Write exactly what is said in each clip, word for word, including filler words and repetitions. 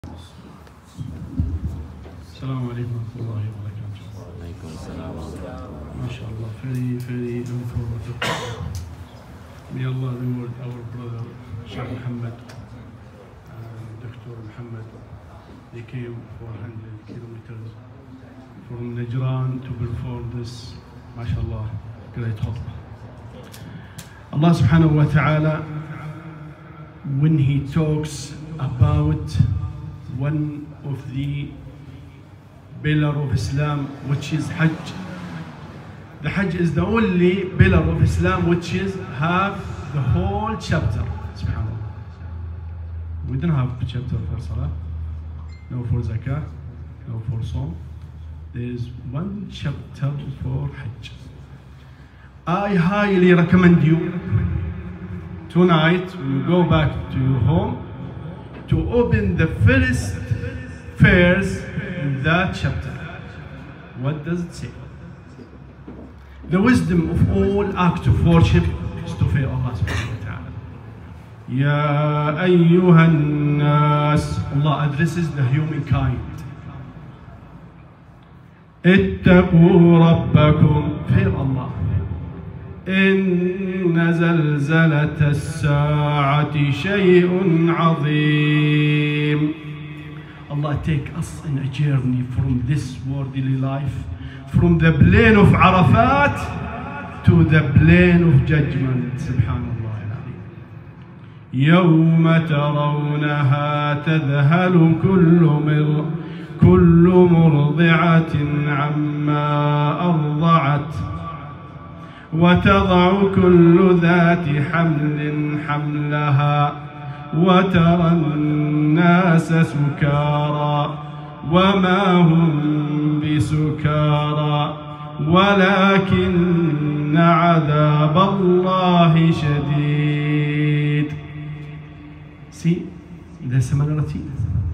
السلام عليكم ورحمة الله وبركاته. وعليكم السلام ورحمة الله. ما شاء Allah, very, very informative. May Allah reward our brother Sheikh Muhammad and Doctor Muhammad. They came four hundred kilometers from Najran to perform this, mashallah, great khutbah. Allah subhanahu wa ta'ala, when He talks about one of the pillar of Islam, which is Hajj. The Hajj is the only pillar of Islam which is have the whole chapter. Subhanallah. We don't have a chapter for Salah, no for Zakah, no for Sawm. There is one chapter for Hajj. I highly recommend you tonight when you go back to your home to open the first verse in that chapter. What does it say? The wisdom of all acts of worship is to fear Allah subhanahu wa ta'ala. Ya ayyuhan nas. Allah addresses the humankind. Ittaqu rabbakum. Fear Allah. إن زلزلة الساعة شيء عظيم. Allah take us in a journey from this worldly life, from the plain of Arafat to the plain of judgment. Subhanallah. يوم ترونها تذهل كل مر كل مرضعة عما أرضعت وتضع كل ذات حمل حملها وترى الناس سكارى وما هم بسكارى ولكن عذاب الله شديد. See the similarity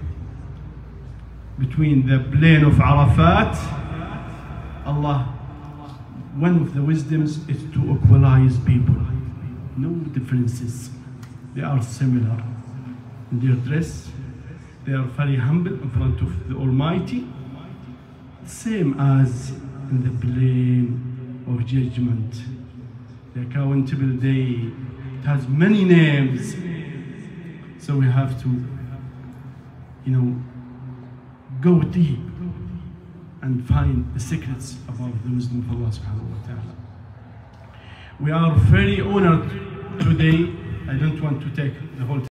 between the plain of Arafat. Allah, one of the wisdoms is to equalize people. No differences. They are similar in their dress. They are very humble in front of the Almighty. Same as in the plane of judgment. The accountable day. It has many names. So we have to, you know, go deep and find the secrets about the wisdom of Allah subhanahu wa ta'ala. We are very honored today. I don't want to take the whole time.